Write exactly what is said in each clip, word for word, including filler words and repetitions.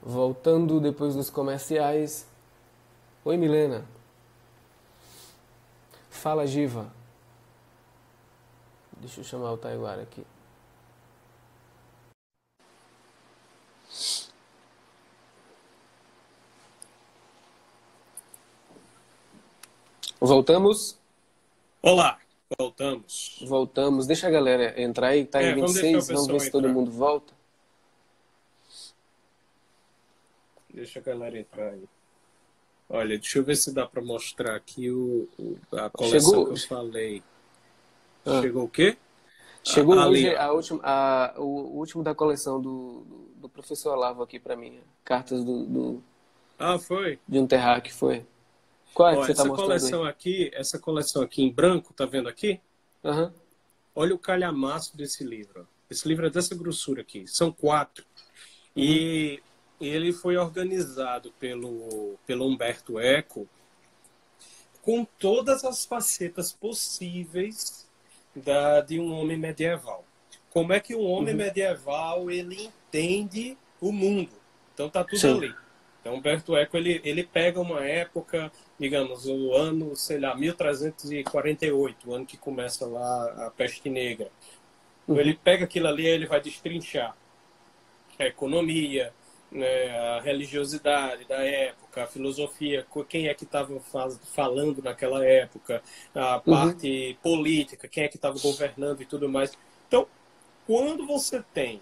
Voltando depois dos comerciais. Oi, Milena. Fala, Giva. Deixa eu chamar o Taiguara aqui. Voltamos? Olá, voltamos. Voltamos. Deixa a galera entrar aí, tá em É, vinte e vamos deixar o seis. Vamos ver pessoal se todo entrar. mundo volta. Deixa a galera entrar aí. Olha, deixa eu ver se dá para mostrar aqui o, o- a coleção que Chegou, eu falei. ah, Chegou o quê? chegou Ah, ali, hoje ó. a última, a, o, o último da coleção do, do, do professor Olavo aqui pra mim. Cartas do, do, Ah, foi. de um terráqueo, foi. Qual é que Ó, você tá essa mostrando aí? coleção aqui, essa coleção aqui em branco, tá vendo aqui? Aham. Olha o calhamaço desse livro. Ó. Esse livro é dessa grossura aqui. São quatro. Uhum. E ele foi organizado pelo, pelo Humberto Eco com todas as facetas possíveis da, de um homem medieval. Como é que um homem Uhum. medieval ele entende o mundo? Então tá tudo Sim. ali. Então Humberto Eco ele, ele pega uma época, digamos, o ano, sei lá, mil trezentos e quarenta e oito, o ano que começa lá a Peste Negra. Então, ele Uhum. pega aquilo ali e ele vai destrinchar a economia, né, a religiosidade da época, a filosofia, quem é que estava falando naquela época, a Uhum. parte política, quem é que estava governando e tudo mais. Então, quando você tem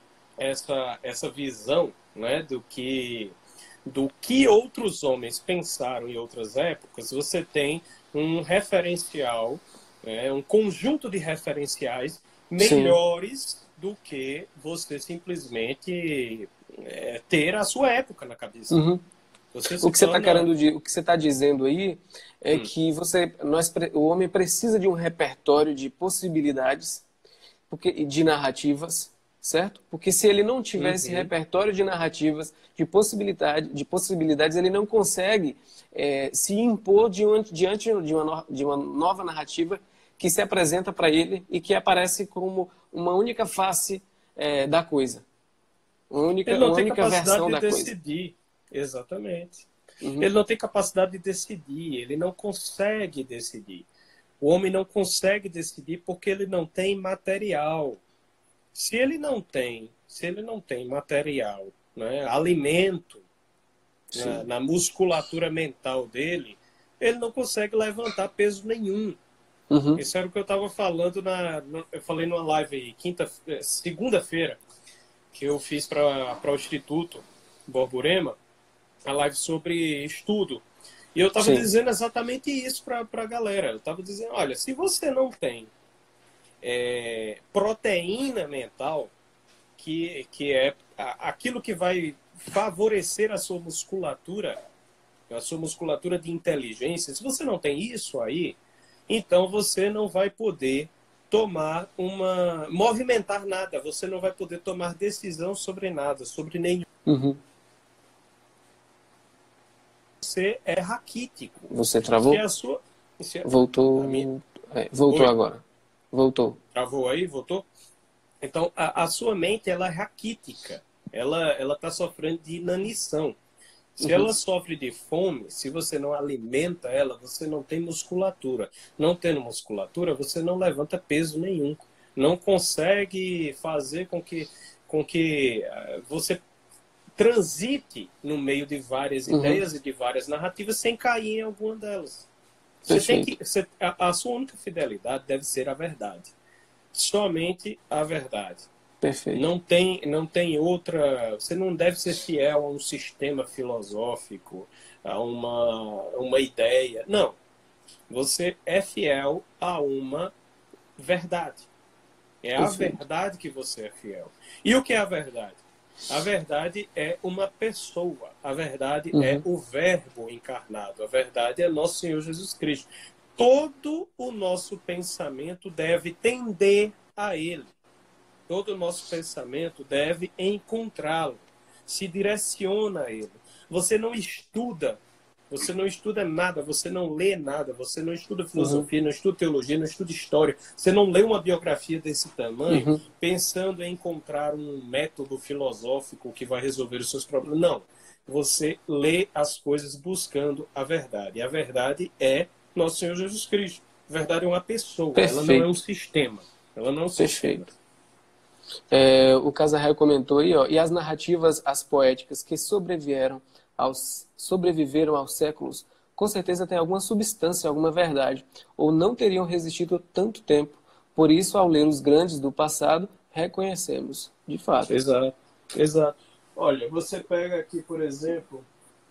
essa, essa visão, né, do que do que outros homens pensaram em outras épocas, você tem um referencial, né, um conjunto de referenciais Sim. melhores do que você simplesmente é, ter a sua época na cabeça. Uhum. Você O se que você está torna... querendo, di- o que você está dizendo aí é Hum, que você, nós, pre- o homem precisa de um repertório de possibilidades, porque, de narrativas, certo? Porque se ele não tiver esse uhum, repertório de narrativas, de possibilidade, de possibilidades, ele não consegue é, se impor diante, diante de, uma, no- de uma nova narrativa que se apresenta para ele e que aparece como uma única face é, da coisa, uma ele única, não uma tem única capacidade versão de da coisa. decidir. Exatamente. Uhum. Ele não tem capacidade de decidir, ele não consegue decidir. O homem não consegue decidir porque ele não tem material. Se ele não tem, se ele não tem material, né, alimento na, Sim. na musculatura mental dele, ele não consegue levantar peso nenhum. Uhum. Isso era o que eu estava falando na, na, eu falei numa live aí, quinta, segunda-feira, que eu fiz para o Instituto Borborema, a live sobre estudo. E eu estava Sim. dizendo exatamente isso para a galera. Eu estava dizendo, olha, se você não tem é, proteína mental, que, que é aquilo que vai favorecer a sua musculatura, a sua musculatura de inteligência, se você não tem isso aí, então você não vai poder tomar uma... movimentar nada, você não vai poder tomar decisão sobre nada, sobre nenhum. Uhum. Você é raquítico. Você Se travou? a sua... Se a, a minha... Voltou. É, voltou Oi, agora. Voltou. travou aí? Voltou? Então, a, a sua mente, ela é raquítica. Ela ela está sofrendo de inanição. Se Uhum. ela sofre de fome, se você não alimenta ela, você não tem musculatura. Não tendo musculatura, você não levanta peso nenhum. Não consegue fazer com que, com que uh, você transite no meio de várias Uhum. ideias e de várias narrativas sem cair em alguma delas. Você tem que, Perfeito. você, a, a sua única fidelidade deve ser a verdade. Somente a verdade. Perfeito. Não tem, não tem outra. Você não deve ser fiel a um sistema filosófico, a uma, uma ideia. Não. Você é fiel a uma verdade. É a Perfeito. verdade que você é fiel. E o que é a verdade? A verdade é uma pessoa. A verdade é Uhum. o Verbo encarnado. A verdade é nosso Senhor Jesus Cristo. Todo o nosso pensamento deve tender a Ele. Todo o nosso pensamento deve encontrá-lo, se direciona a ele. Você não estuda Você não estuda nada, você não lê nada, você não estuda filosofia, uhum. não estuda teologia, não estuda história. Você não lê uma biografia desse tamanho uhum. pensando em encontrar um método filosófico que vai resolver os seus problemas. Não. Você lê as coisas buscando a verdade. E a verdade é nosso Senhor Jesus Cristo. A verdade é uma pessoa, Perfeito. Ela não é um sistema. Ela não é um Perfeito. sistema. É, o Casarraio comentou aí, ó, e as narrativas, as poéticas que sobrevieram aos, sobreviveram aos séculos, com certeza tem alguma substância, alguma verdade, ou não teriam resistido tanto tempo. Por isso, ao ler os grandes do passado, reconhecemos, de fato. Exato, exato. Olha, você pega aqui, por exemplo,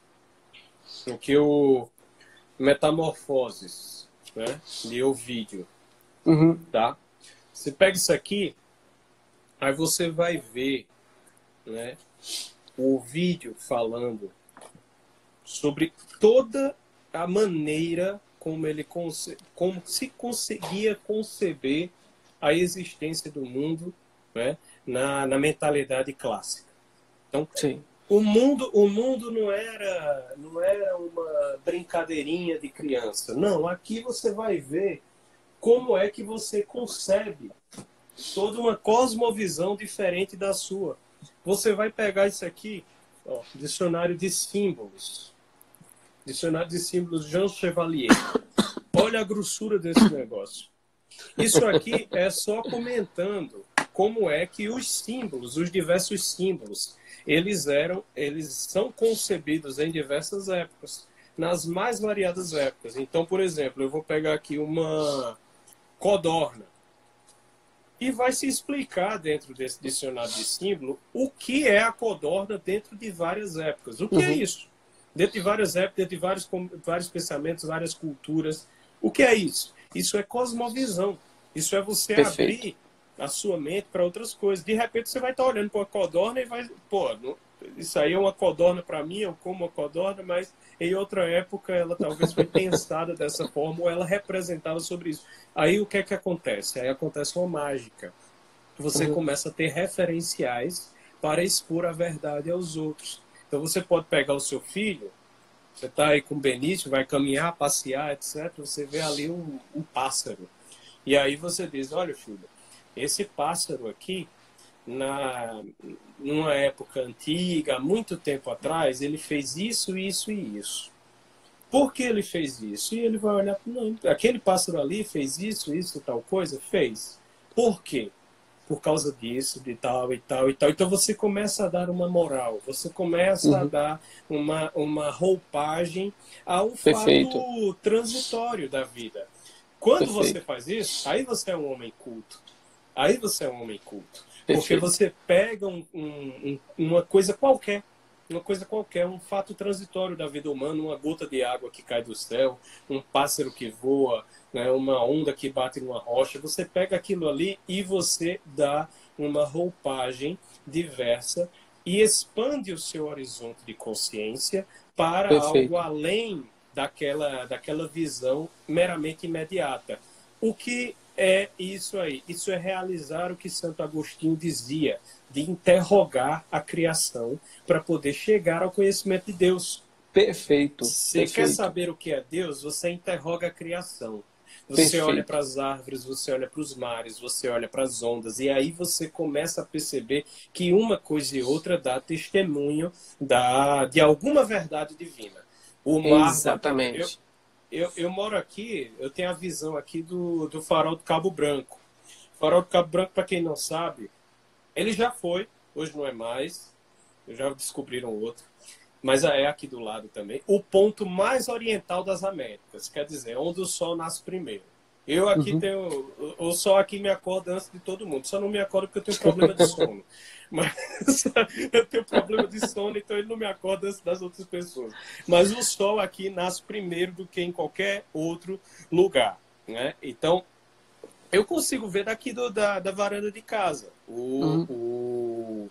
aqui o Metamorfoses, né, de Ovídio, uhum. tá? Você pega isso aqui, aí você vai ver, né, o Ovídio falando sobre toda a maneira como ele conce... como se conseguia conceber a existência do mundo, né, na, na mentalidade clássica. Então, Sim. o mundo, o mundo não era, não era uma brincadeirinha de criança. Não, aqui você vai ver como é que você concebe toda uma cosmovisão diferente da sua. Você vai pegar isso aqui, ó, dicionário de símbolos. Dicionário de símbolos Jean Chevalier. Olha a grossura desse negócio. Isso aqui é só comentando como é que os símbolos, os diversos símbolos, eles eram, eles são concebidos em diversas épocas, nas mais variadas épocas. Então, por exemplo, eu vou pegar aqui uma codorna e vai se explicar dentro desse dicionário de símbolo o que é a codorna dentro de várias épocas. O que uhum. é isso? Dentro de várias épocas, dentro de vários, vários pensamentos, várias culturas. O que é isso? Isso é cosmovisão. Isso é você Perfeito. abrir a sua mente para outras coisas. De repente você vai estar olhando para uma codorna e vai... Pô, não, isso aí é uma codorna para mim, eu como uma codorna, mas em outra época ela talvez foi pensada dessa forma ou ela representava sobre isso. Aí o que é que acontece? Aí acontece uma mágica. Você uhum. começa a ter referenciais para expor a verdade aos outros. Então você pode pegar o seu filho, você está aí com o Benício, vai caminhar, passear, etcétera. Você vê ali um, um pássaro. E aí você diz, olha filho, esse pássaro aqui, na, numa época antiga, há muito tempo atrás, ele fez isso, isso e isso. Por que ele fez isso? E ele vai olhar, não, aquele pássaro ali fez isso, isso, tal coisa? Fez. Por quê? Por causa disso, de tal e tal e tal. Então você começa a dar uma moral, você começa uhum. a dar uma, uma roupagem a um Perfeito. fato transitório da vida. Quando Perfeito. você faz isso, aí você é um homem culto. Aí você é um homem culto. Perfeito. Porque você pega um, um, uma coisa qualquer, uma coisa qualquer, um fato transitório da vida humana, uma gota de água que cai do céu, um pássaro que voa, né, uma onda que bate numa rocha, você pega aquilo ali e você dá uma roupagem diversa e expande o seu horizonte de consciência para Perfeito. algo além daquela, daquela visão meramente imediata. O que é isso aí? Isso é realizar o que Santo Agostinho dizia, de interrogar a criação para poder chegar ao conhecimento de Deus. Perfeito. Você Perfeito. quer saber o que é Deus? Você interroga a criação. Você Perfeito. olha para as árvores, você olha para os mares, você olha para as ondas, e aí você começa a perceber que uma coisa e outra dá testemunho da, de alguma verdade divina. O mar... Exatamente. Eu, eu, eu moro aqui, eu tenho a visão aqui do, do farol do Cabo Branco. O farol do Cabo Branco, para quem não sabe, ele já foi, hoje não é mais, já descobriram outro. Mas é aqui do lado também, o ponto mais oriental das Américas, quer dizer, onde o sol nasce primeiro. Eu aqui uhum. tenho, o sol aqui me acorda antes de todo mundo, só não me acorda porque eu tenho problema de sono. Mas eu tenho problema de sono, então ele não me acorda antes das outras pessoas. Mas o sol aqui nasce primeiro do que em qualquer outro lugar, né? Então, eu consigo ver daqui do, da, da varanda de casa o... Uhum. o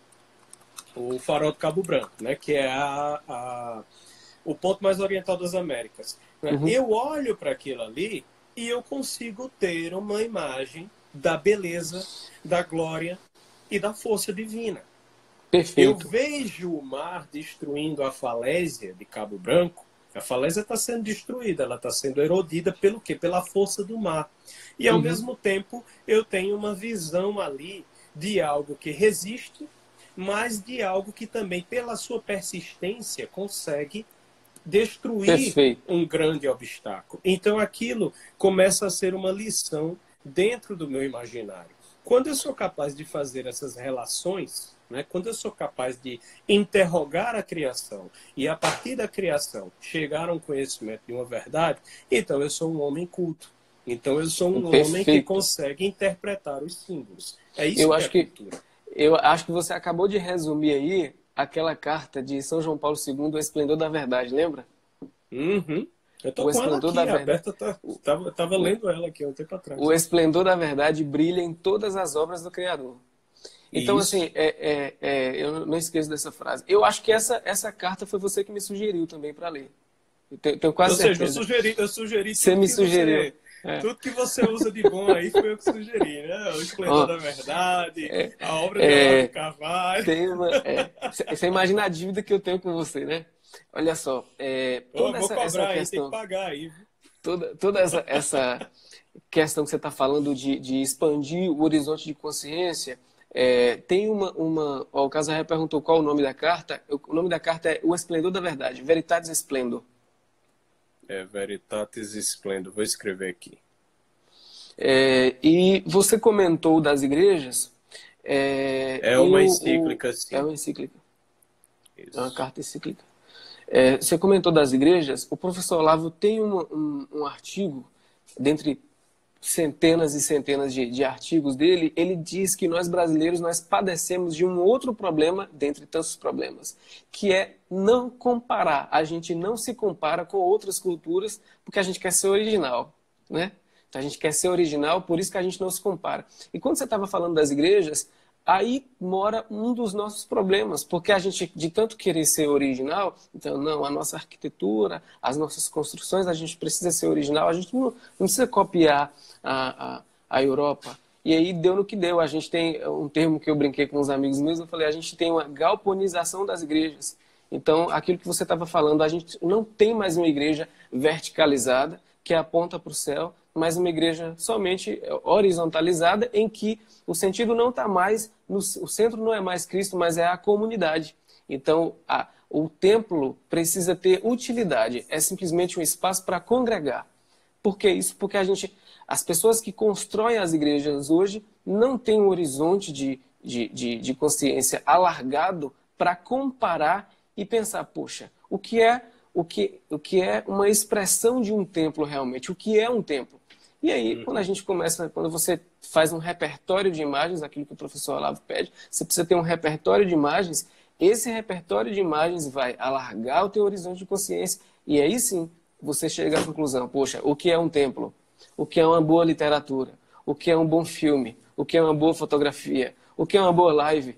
o farol do Cabo Branco, né, que é a, a, o ponto mais oriental das Américas. Né? Uhum. Eu olho para aquilo ali e eu consigo ter uma imagem da beleza, da glória e da força divina. Perfeito. Eu vejo o mar destruindo a falésia de Cabo Branco A falésia está sendo destruída, ela está sendo erodida pelo quê? Pela força do mar. E, ao uhum. mesmo tempo, eu tenho uma visão ali de algo que resiste, mas de algo que também, pela sua persistência, consegue destruir Perfeito. um grande obstáculo. Então, aquilo começa a ser uma lição dentro do meu imaginário. Quando eu sou capaz de fazer essas relações, né, quando eu sou capaz de interrogar a criação e, a partir da criação, chegar a um conhecimento de uma verdade, então eu sou um homem culto. Então eu sou um Perfeito. homem que consegue interpretar os símbolos. É isso eu que acho é que cultura. Eu acho que você acabou de resumir aí aquela carta de São João Paulo segundo, O Esplendor da Verdade, lembra? Uhum. Eu tô O com ela esplendor aqui, da verdade. aberta, tá, tava, tava lendo ela aqui há um tempo atrás. O esplendor da verdade brilha em todas as obras do Criador. Então, Isso. assim, é, é, é, eu não esqueço dessa frase. Eu acho que essa, essa carta foi você que me sugeriu também para ler. Eu tenho, tenho quase Ou certeza. seja, eu sugeri, eu sugeri você tudo me que sugeriu. você... É. Tudo que você usa de bom aí foi eu que sugeri, né? O Esplendor oh, da Verdade, é, a obra é, de Olavo de Carvalho. Tem uma, é, você imagina a dívida que eu tenho com você, né? Olha só, é, toda oh, vou essa, cobrar essa aí, questão, tem que pagar aí. toda, toda essa, essa questão que você está falando de, de expandir o horizonte de consciência, é, tem uma, uma ó, o Casarré perguntou qual o nome da carta. O nome da carta é O Esplendor da Verdade, Veritatis Splendor. É, Veritatis Splendor, vou escrever aqui. É, e você comentou das igrejas. É, é uma eu, encíclica, o, sim. É uma encíclica. Isso. É uma carta encíclica. É, você comentou das igrejas. O professor Olavo tem um, um, um artigo, dentre centenas e centenas de, de artigos dele, ele diz que nós brasileiros nós padecemos de um outro problema, dentre tantos problemas, que é não comparar. A gente não se compara com outras culturas porque a gente quer ser original, né? Então, a gente quer ser original, por isso que a gente não se compara. E quando você estava falando das igrejas, aí mora um dos nossos problemas, porque a gente, de tanto querer ser original, então, não, a nossa arquitetura, as nossas construções, a gente precisa ser original, a gente não, não precisa copiar a, a, a Europa. E aí deu no que deu. A gente tem um termo que eu brinquei com uns amigos meus, eu falei, a gente tem uma galponização das igrejas. Então, aquilo que você estava falando, a gente não tem mais uma igreja verticalizada, que aponta para o céu, mas uma igreja somente horizontalizada, em que o sentido não está mais, no, o centro não é mais Cristo, mas é a comunidade. Então, a, o templo precisa ter utilidade, é simplesmente um espaço para congregar. Por que isso? Porque a gente, as pessoas que constroem as igrejas hoje não têm um horizonte de, de, de, de consciência alargado para comparar e pensar, poxa, o que é o que, o que é uma expressão de um templo realmente? O que é um templo? E aí, uhum. quando a gente começa, quando você faz um repertório de imagens, aquilo que o professor Olavo pede, você precisa ter um repertório de imagens, esse repertório de imagens vai alargar o teu horizonte de consciência, e aí sim, você chega à conclusão, poxa, o que é um templo? O que é uma boa literatura? O que é um bom filme? O que é uma boa fotografia? O que é uma boa live?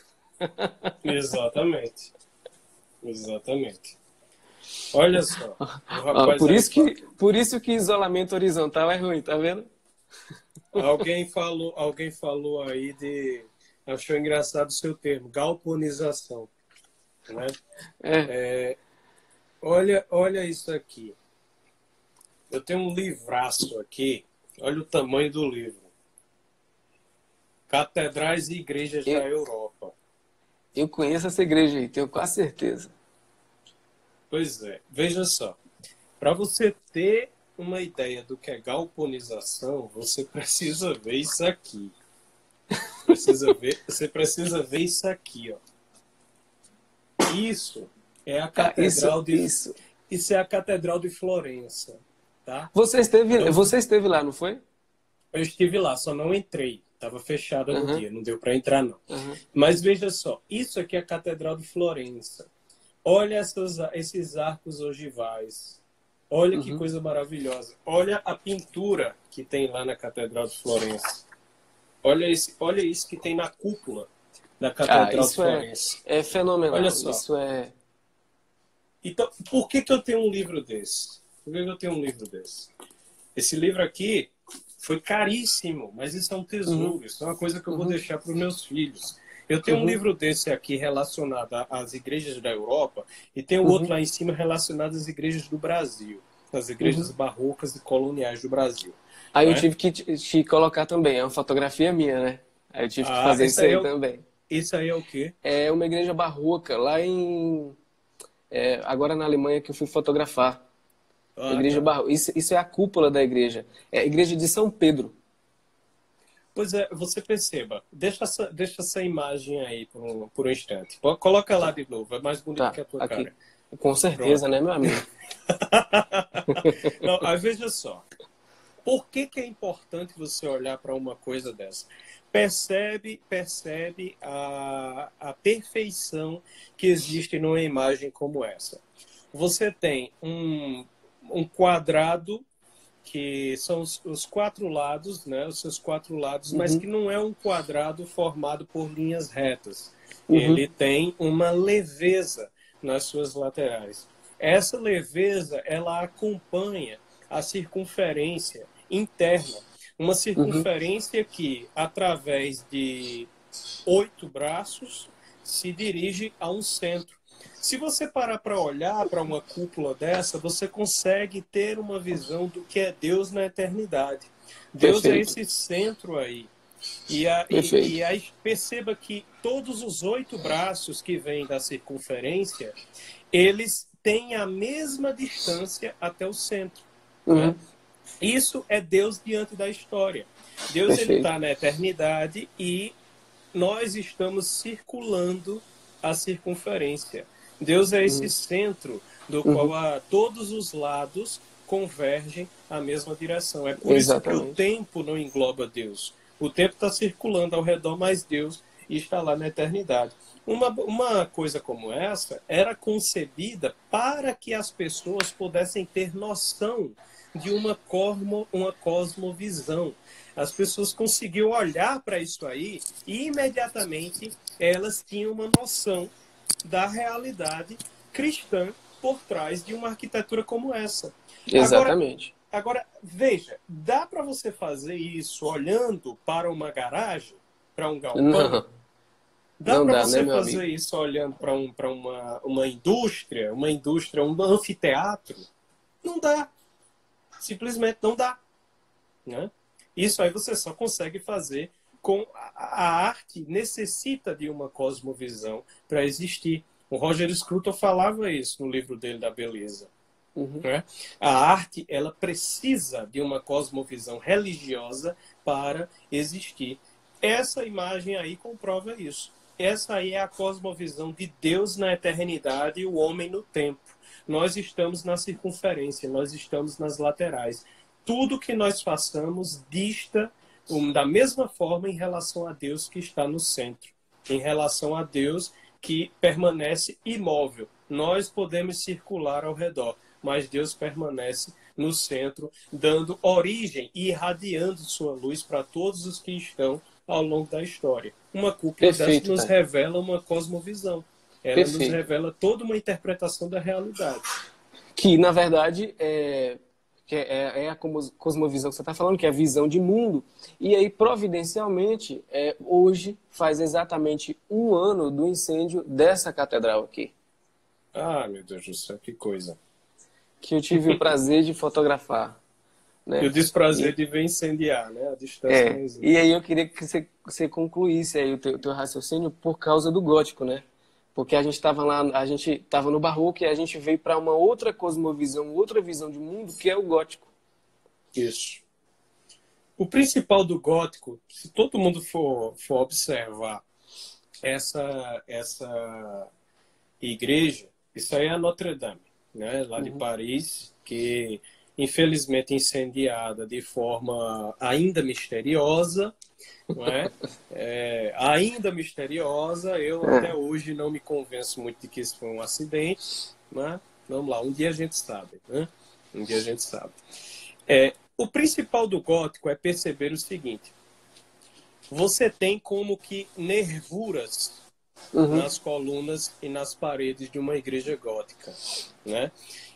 Exatamente. Exatamente. Olha só. Ah, por, isso que, por isso que isolamento horizontal é ruim, tá vendo? Alguém falou, alguém falou aí de... Achou engraçado o seu termo, galponização. Né? É. É, olha, olha isso aqui. Eu tenho um livraço aqui. Olha o tamanho do livro. Catedrais e Igrejas eu, da Europa. Eu conheço essa igreja aí, tenho quase certeza. Pois é. Veja só. Para você ter uma ideia do que é galponização, você precisa ver isso aqui. Precisa ver, você precisa ver isso aqui, ó. Isso é a catedral ah, isso, de isso. Isso é a Catedral de Florença, tá? Você esteve, então, você esteve lá, não foi? Eu estive lá, só não entrei. Estava fechada no uhum. dia, não deu para entrar não. Uhum. Mas veja só, isso aqui é a Catedral de Florença. Olha essas, esses arcos ogivais. Olha uhum. que coisa maravilhosa. Olha a pintura que tem lá na Catedral de Florença. Olha, esse, olha isso que tem na cúpula da Catedral ah, de Florença. É, é fenomenal. Olha só. Isso é... Então, por que, que eu tenho um livro desse? Por que, que eu tenho um livro desse? Esse livro aqui foi caríssimo, mas isso é um tesouro. Uhum. Isso é uma coisa que eu vou uhum. deixar para os meus filhos. Eu tenho Uhum. um livro desse aqui relacionado a- às igrejas da Europa e tem um Uhum. outro lá em cima relacionado às igrejas do Brasil, às igrejas Uhum. barrocas e coloniais do Brasil. Aí Não eu é? tive que te, te colocar também, é uma fotografia minha, né? Aí eu tive que Ah, fazer isso isso aí é aí o, também. isso aí é o quê? É uma igreja barroca, lá em. É, agora na Alemanha que eu fui fotografar. Ah, Igreja tá. barroca. Isso, isso é a cúpula da igreja. É a igreja de São Pedro. Pois é, você perceba, deixa essa, deixa essa imagem aí por um, por um instante. Po- Coloca lá de novo, é mais bonito Tá, que a tua aqui. cara. Com certeza, Pronto. né, meu amigo? Não, aí veja só. Por que que é importante você olhar para uma coisa dessa? Percebe, percebe a, a perfeição que existe numa imagem como essa. Você tem um, um quadrado que são os, os quatro lados, né, os seus quatro lados, mas Uhum, que não é um quadrado formado por linhas retas. uhum, Ele tem uma leveza nas suas laterais. Essa leveza, ela acompanha a circunferência interna, uma uhum. circunferência que, através de oito braços, se dirige a um centro. Se você parar para olhar para uma cúpula dessa, você consegue ter uma visão do que é Deus na eternidade. Deus é Perfeito, esse centro aí. E, a, e, perfeito. e aí perceba que todos os oito braços que vêm da circunferência, eles têm a mesma distância até o centro. Né? Uhum, Isso é Deus diante da história. Deus ele perfeito. está na eternidade e nós estamos circulando a circunferência. Deus é esse Uhum, centro do qual uhum. a todos os lados convergem a mesma direção. É por isso que o Exatamente. tempo não engloba Deus. O tempo está circulando ao redor, mas Deus está lá na eternidade. Uma, uma coisa como essa era concebida para que as pessoas pudessem ter noção de uma, cosmo, uma cosmovisão. As pessoas conseguiam olhar para isso aí e imediatamente elas tinham uma noção da realidade cristã por trás de uma arquitetura como essa. Agora, Exatamente. agora veja, dá para você fazer isso olhando para uma garagem, para um galpão? Não, Dá não para dá, né, você meu fazer amigo? isso olhando para um, para uma, uma indústria, uma indústria, um anfiteatro? Não dá. Simplesmente não dá. Né? Isso aí você só consegue fazer com a, a arte necessita de uma cosmovisão para existir. O Roger Scruton falava isso no livro dele da beleza. Uhum. Né? A arte ela precisa de uma cosmovisão religiosa para existir. Essa imagem aí comprova isso. Essa aí é a cosmovisão de Deus na eternidade e o homem no tempo. Nós estamos na circunferência, nós estamos nas laterais. Tudo que nós façamos dista um, da mesma forma em relação a Deus que está no centro, em relação a Deus que permanece imóvel. Nós podemos circular ao redor, mas Deus permanece no centro, dando origem e irradiando sua luz para todos os que estão ao longo da história. Uma cúpula dessa Perfeito, nos cara. revela uma cosmovisão. Ela nos Perfeito. revela toda uma interpretação da realidade. Que, na verdade, é, que é, é a cosmo- cosmovisão que você está falando, que é a visão de mundo. E aí, providencialmente, é, hoje faz exatamente um ano do incêndio dessa catedral aqui, Ah, meu Deus do céu, que coisa. que eu tive o prazer de fotografar, E o né? desprazer E, de ver incendiar, né? A distância não é, existe. e aí eu queria que você, você concluísse aí o teu, teu raciocínio por causa do gótico, né? Porque a gente estava lá, a gente estava no barroco e a gente veio para uma outra cosmovisão, outra visão de mundo, que é o gótico. Isso. O principal do gótico, se todo mundo for, for observar essa, essa igreja, isso aí é a Notre Dame, né? Lá de Uhum. Paris, que infelizmente incendiada de forma ainda misteriosa, não é? É, ainda misteriosa, eu até É, hoje não me convenço muito de que isso foi um acidente, né? Vamos lá, um dia a gente sabe, né? Um dia a gente sabe. É, o principal do gótico é perceber o seguinte: você tem como que nervuras uhum. nas colunas e nas paredes de uma igreja gótica, né?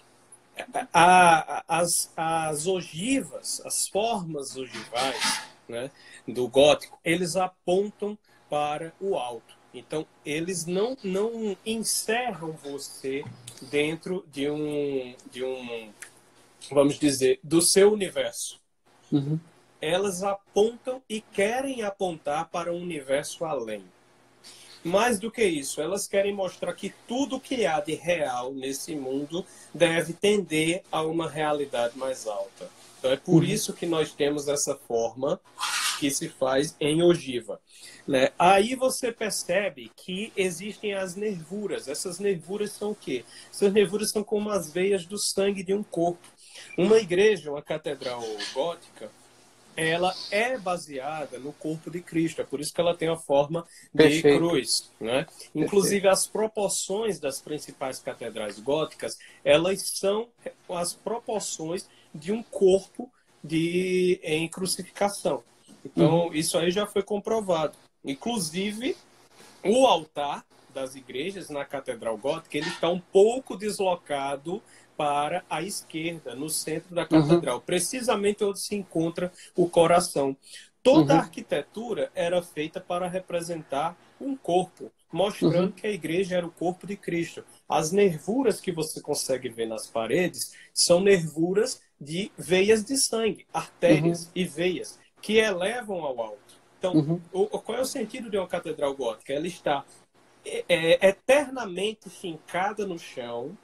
A, a, as, as ogivas, as formas ogivais, né, do gótico, eles apontam para o alto. Então, eles não, não encerram você dentro de um, de um, vamos dizer, do seu universo. Uhum. Elas apontam e querem apontar para um universo além. Mais do que isso, elas querem mostrar que tudo que há de real nesse mundo deve tender a uma realidade mais alta. Então é por uhum. isso que nós temos essa forma que se faz em ogiva. Né? Aí você percebe que existem as nervuras. Essas nervuras são o quê? Essas nervuras são como as veias do sangue de um corpo. Uma igreja, uma catedral gótica, ela é baseada no corpo de Cristo. É por isso que ela tem a forma de Perfeito. cruz. Né? Inclusive, as proporções das principais catedrais góticas, elas são as proporções de um corpo de, em crucificação. Então, uhum. isso aí já foi comprovado. Inclusive, o altar das igrejas na catedral gótica, ele está um pouco deslocado para a esquerda, no centro da catedral, uhum. precisamente onde se encontra o coração. Toda uhum. a arquitetura era feita para representar um corpo, mostrando uhum. que a igreja era o corpo de Cristo. As nervuras que você consegue ver nas paredes são nervuras de veias de sangue, artérias uhum. e veias, que elevam ao alto. Então, uhum. o, qual é o sentido de uma catedral gótica? Ela está é, é, eternamente fincada no chão.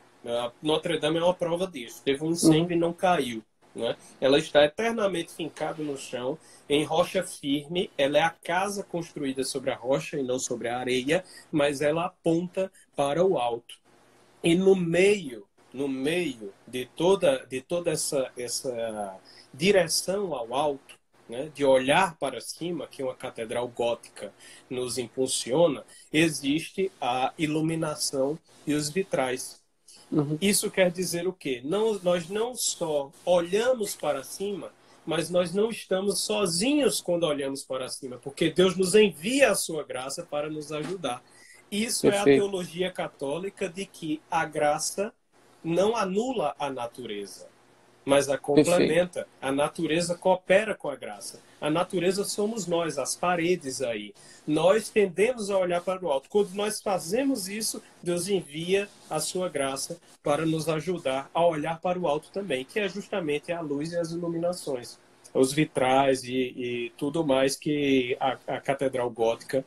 Notre Dame é uma prova disso. Teve um incêndio uhum. e não caiu. Né? Ela está eternamente fincada no chão, em rocha firme. Ela é a casa construída sobre a rocha e não sobre a areia, mas ela aponta para o alto. E no meio, no meio de toda, de toda essa, essa direção ao alto, né, de olhar para cima, que uma catedral gótica nos impulsiona, existe a iluminação e os vitrais. Uhum. Isso quer dizer o quê? Não, nós não só olhamos para cima, mas nós não estamos sozinhos quando olhamos para cima, porque Deus nos envia a sua graça para nos ajudar. Isso Perfeito. É a teologia católica de que a graça não anula a natureza, mas a complementa. Perfeito. A natureza coopera com a graça. A natureza somos nós, as paredes aí. Nós tendemos a olhar para o alto. Quando nós fazemos isso, Deus envia a sua graça para nos ajudar a olhar para o alto também, que é justamente a luz e as iluminações. Os vitrais e, e tudo mais que a, a catedral gótica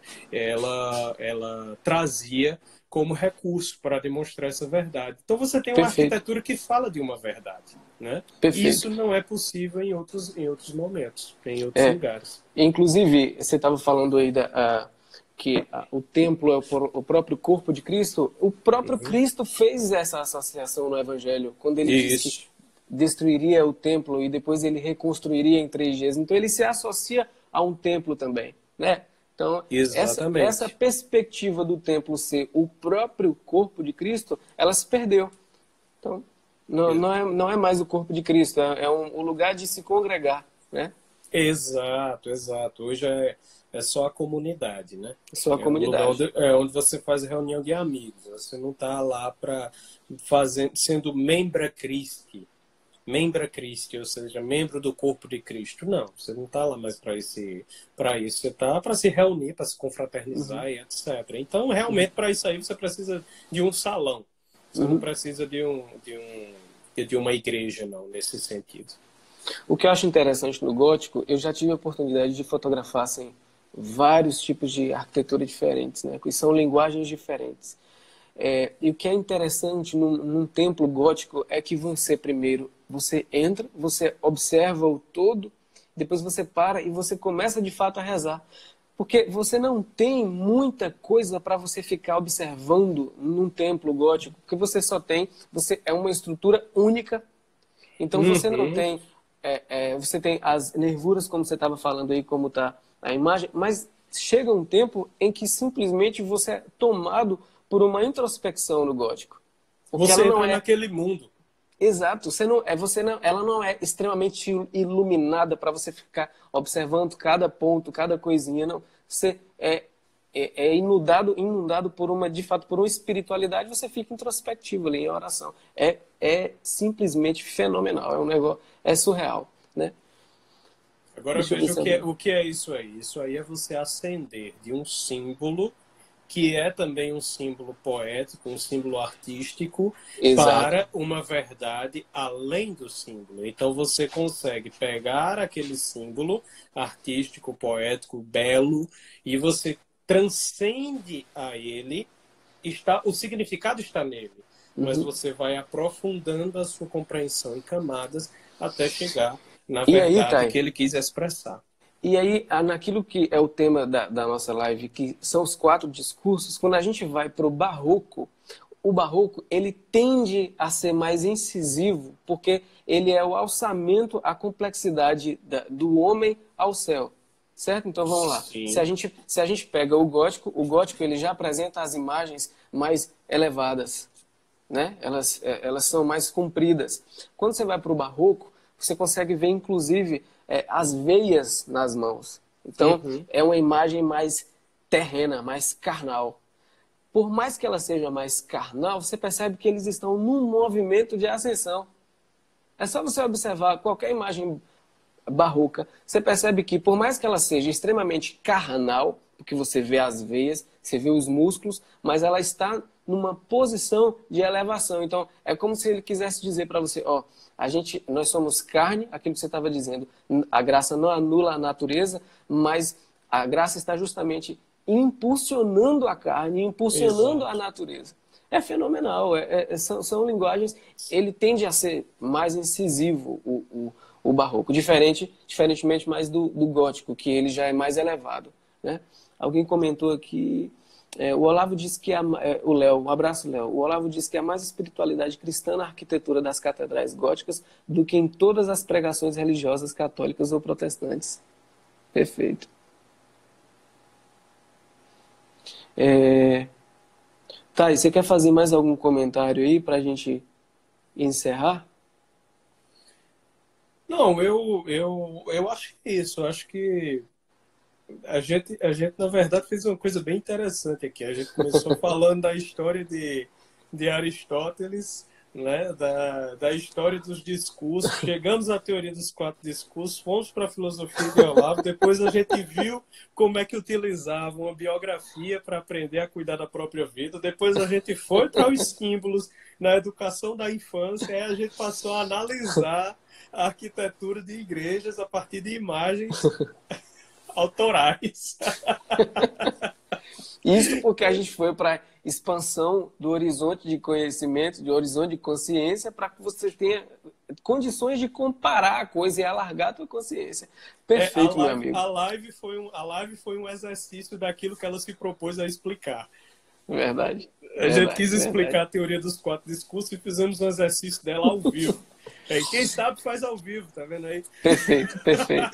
ela, ela trazia como recurso para demonstrar essa verdade. Então você tem uma Perfeito. Arquitetura que fala de uma verdade. Né? Isso não é possível em outros, em outros momentos, em outros é, lugares. Inclusive, você estava falando aí da, uh, que uh, o templo é o, o próprio corpo de Cristo. O próprio uhum. Cristo fez essa associação no Evangelho, quando ele Isso. disse que destruiria o templo e depois ele reconstruiria em três dias. Então ele se associa a um templo também, né? Então, essa, essa perspectiva do templo ser o próprio corpo de Cristo, ela se perdeu. Então, não, não, é, não é mais o corpo de Cristo, é, é um, um lugar de se congregar, né? Exato, exato. Hoje é, é só a comunidade, né? Só a é comunidade. Um onde, é onde você faz reunião de amigos. Você não está lá para fazer, sendo membra Christi. Membra Christi, ou seja, membro do corpo de Cristo. Não, você não está lá mais para esse, para isso. Você está para se reunir, para se confraternizar uhum. e etcétera. Então, realmente, para isso aí, você precisa de um salão. Você uhum. não precisa de, um, de, um, de uma igreja, não, nesse sentido. O que eu acho interessante no gótico, eu já tive a oportunidade de fotografar assim, vários tipos de arquitetura diferentes, né? Que são linguagens diferentes. É, e o que é interessante num, num templo gótico é que você primeiro, você entra, você observa o todo, depois você para e você começa de fato a rezar. Porque você não tem muita coisa para você ficar observando num templo gótico, porque você só tem, você é uma estrutura única, então você uhum. não tem, é, é, você tem as nervuras, como você estava falando aí, como está a imagem, mas chega um tempo em que simplesmente você é tomado por uma introspecção no gótico. Você ela não é naquele mundo. Exato, você não, é, você não, ela não é extremamente iluminada para você ficar observando cada ponto, cada coisinha, não. Você é, é, é inundado, inundado por uma, de fato, por uma espiritualidade, você fica introspectivo ali em oração. É, é simplesmente fenomenal, é um negócio, é surreal, né? Agora veja o que, é, o que é isso aí. Isso aí é você ascender de um símbolo que é também um símbolo poético, um símbolo artístico, Exato. para uma verdade além do símbolo. Então você consegue pegar aquele símbolo artístico, poético, belo, e você transcende a ele, está, o significado está nele, mas Uhum. você vai aprofundando a sua compreensão em camadas até chegar na E aí, verdade Thay, que ele quis expressar. e aí, a- naquilo que é o tema da, da nossa live, que são os quatro discursos, quando a gente vai para o barroco, o barroco ele tende a ser mais incisivo, porque ele é o alçamento, a complexidade da- do homem ao céu, certo? Então vamos lá. Se a Sim. gente, se a gente pega o gótico, o gótico ele já apresenta as imagens mais elevadas, né? Elas, é, elas são mais compridas. Quando você vai para o barroco, você consegue ver, inclusive, é, as veias nas mãos. Então, Uhum. é uma imagem mais terrena, mais carnal. Por mais que ela seja mais carnal, você percebe que eles estão num movimento de ascensão. É só você observar qualquer imagem barroca, você percebe que, por mais que ela seja extremamente carnal, porque você vê as veias, você vê os músculos, mas ela está numa posição de elevação. Então, é como se ele quisesse dizer para você, ó, a gente, nós somos carne, aquilo que você estava dizendo, a graça não anula a natureza, mas a graça está justamente impulsionando a carne, impulsionando a Exato. natureza. É fenomenal, é, é, são, são linguagens, ele tende a ser mais incisivo, o, o, o barroco, diferente, diferentemente mais do, do gótico, que ele já é mais elevado, né? Alguém comentou aqui, é, o Olavo disse que, a, é, o Léo, um abraço Léo, o Olavo disse que há mais espiritualidade cristã na arquitetura das catedrais góticas do que em todas as pregações religiosas católicas ou protestantes. Perfeito. É, tá, e você quer fazer mais algum comentário aí para a gente encerrar? Não, eu, eu, eu acho que é isso. Eu acho que a gente, a gente, na verdade, fez uma coisa bem interessante aqui. A gente começou falando da história de, de Aristóteles, né? da, da história dos discursos, chegamos à teoria dos quatro discursos, fomos para a filosofia de Olavo, depois a gente viu como é que utilizavam uma biografia para aprender a cuidar da própria vida, depois a gente foi para os símbolos na educação da infância, aí a gente passou a analisar a arquitetura de igrejas a partir de imagens autorais. Isso porque a gente foi para expansão do horizonte de conhecimento, do horizonte de consciência, para que você tenha condições de comparar a coisa e alargar a tua consciência. É, a Perfeito, meu live, amigo. a live foi um, a live foi um exercício daquilo que ela se propôs a explicar. Verdade, A gente verdade, quis explicar verdade. a teoria dos quatro discursos e fizemos um exercício dela ao vivo. É, quem sabe faz ao vivo, tá vendo aí? Perfeito, perfeito.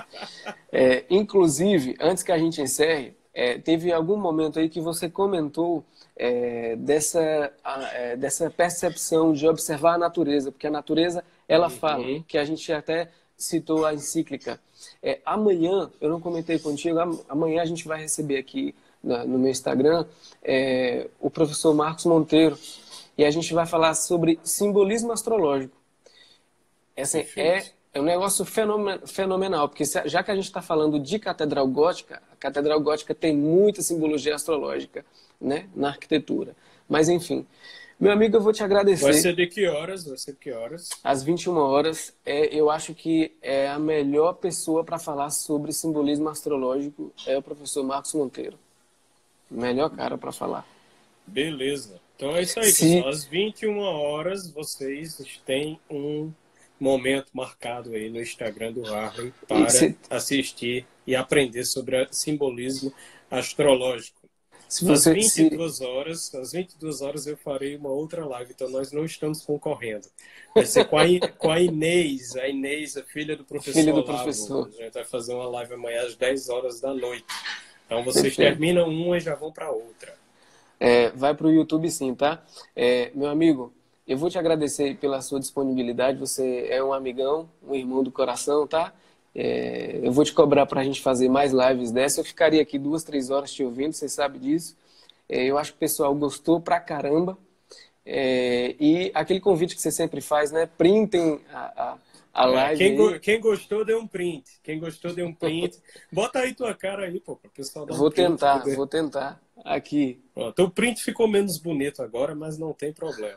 É, inclusive, antes que a gente encerre, é, teve algum momento aí que você comentou é, dessa, a, é, dessa percepção de observar a natureza, porque a natureza, ela fala, Uhum. que a gente até citou a encíclica. É, amanhã, eu não comentei contigo, amanhã a gente vai receber aqui na, no meu Instagram é, o professor Marcos Monteiro, e a gente vai falar sobre simbolismo astrológico. Assim, é, Perfeito. é um negócio fenomen, fenomenal, porque se- já que a gente está falando de catedral gótica, a catedral gótica tem muita simbologia astrológica, né, na arquitetura. Mas, enfim, meu amigo, eu vou te Vai agradecer. ser de que horas? Vai ser de que horas? Às vinte e uma horas, é, eu acho que é a melhor pessoa para falar sobre simbolismo astrológico é o professor Marcos Monteiro. Melhor cara para falar. Beleza. Então é isso aí, pessoal. Se, Às vinte e uma horas vocês têm um momento marcado aí no Instagram do Harley e para se, assistir e aprender sobre simbolismo astrológico. se Às você... vinte e Se, duas horas, às vinte e duas horas eu farei uma outra live, então nós não estamos concorrendo. Vai ser com a, I- com a Inês, a Inês, a filha do filho professor do Olavo. professor. A gente vai fazer uma live amanhã às dez horas da noite. Então vocês Perfeito. terminam uma e já vão para outra. É, vai para o YouTube sim, tá? É, meu amigo, eu vou te agradecer pela sua disponibilidade. Você é um amigão, um irmão do coração, tá? É, eu vou te cobrar para a gente fazer mais lives dessa. Eu ficaria aqui duas, três horas te ouvindo, você sabe disso. É, eu acho que o pessoal gostou pra caramba. É, e aquele convite que você sempre faz, né? Printem a, a, a É, live quem, go aí. quem gostou, dê um print. Quem gostou, dê um print. Bota aí tua cara aí, pô, para o pessoal dar um Vou print. tentar, Poder... vou tentar. Aqui. Pronto, o print ficou menos bonito agora, mas não tem problema.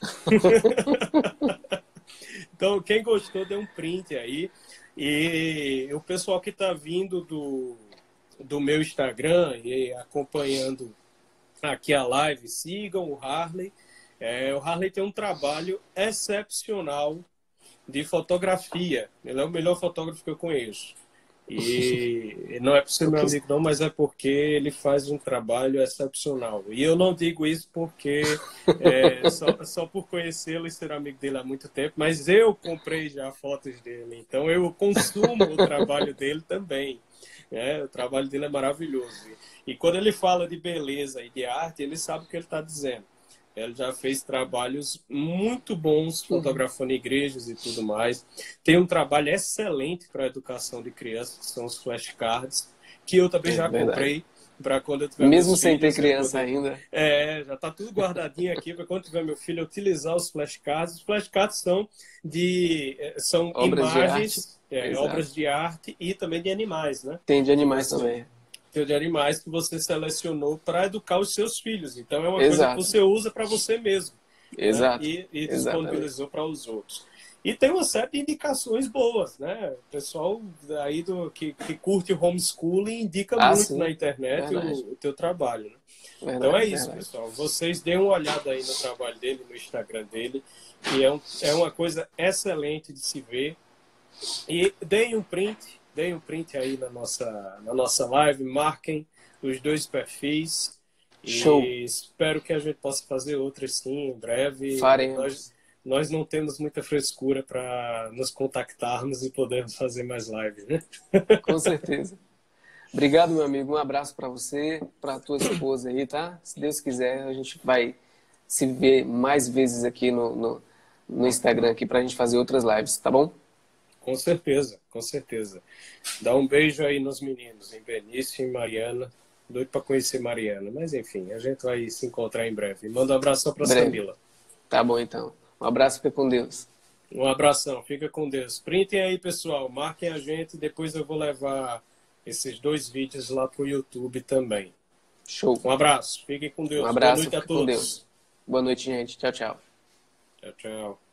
Então, quem gostou, dê um print aí. E o pessoal que está vindo do, do meu Instagram e acompanhando aqui a live, sigam o Harley. É, o Harley tem um trabalho excepcional de fotografia. Ele é o melhor fotógrafo que eu conheço. E não é por ser meu amigo não, mas é porque ele faz um trabalho excepcional. E eu não digo isso porque é, só, só por conhecê-lo e ser amigo dele há muito tempo, mas eu comprei já fotos dele, então eu consumo o trabalho dele também. Né? O trabalho dele é maravilhoso. E quando ele fala de beleza e de arte, ele sabe o que ele está dizendo. Ele já fez trabalhos muito bons fotografando igrejas e tudo mais. Tem um trabalho excelente para a educação de crianças, que são os flashcards, que eu também É já verdade. comprei para quando eu tiver Mesmo meus sem ter filhos, eu criança poder... ainda. É, já está tudo guardadinho aqui para quando tiver meu filho utilizar os flashcards. Os flashcards são, de, são Obras de imagens, arte. é, obras de arte e também de animais, né? Tem de animais Você- também. de animais que você selecionou para educar os seus filhos. Então, é uma coisa Exato. que você usa para você mesmo. Exato. Né? E, e Exatamente. disponibilizou para os outros. E tem uma série de indicações boas, né? O pessoal aí do, que, que curte o homeschooling indica Ah, muito sim. na internet o, Verdade. o teu trabalho. Né? Verdade, Então é isso, verdade. pessoal. Vocês deem uma olhada aí no trabalho dele, no Instagram dele, que é, um, é uma coisa excelente de se ver. E deem um print, deem um print aí na nossa, na nossa live, marquem os dois perfis. Show. E espero que a gente possa fazer outras sim em breve. Faremos. Nós, nós não temos muita frescura para nos contactarmos e podermos fazer mais lives, né? Com certeza. Obrigado, meu amigo. Um abraço para você, para tua esposa aí, tá? Se Deus quiser, a gente vai se ver mais vezes aqui no, no, no Instagram aqui pra gente fazer outras lives, tá bom? Com certeza, com certeza. Dá um beijo aí nos meninos, em Benício e Mariana. Doido para conhecer Mariana. Mas enfim, a gente vai se encontrar em breve. Manda um abração para Breve. Samila. Tá bom, então. Um abraço, fica com Deus. Um abração, fica com Deus. Printem aí, pessoal, marquem a gente. Depois eu vou levar esses dois vídeos lá pro YouTube também. Show. Um abraço, fiquem com Deus. Um abraço, Boa noite a fica com todos. Deus. Boa noite, gente. Tchau, tchau. Tchau, tchau.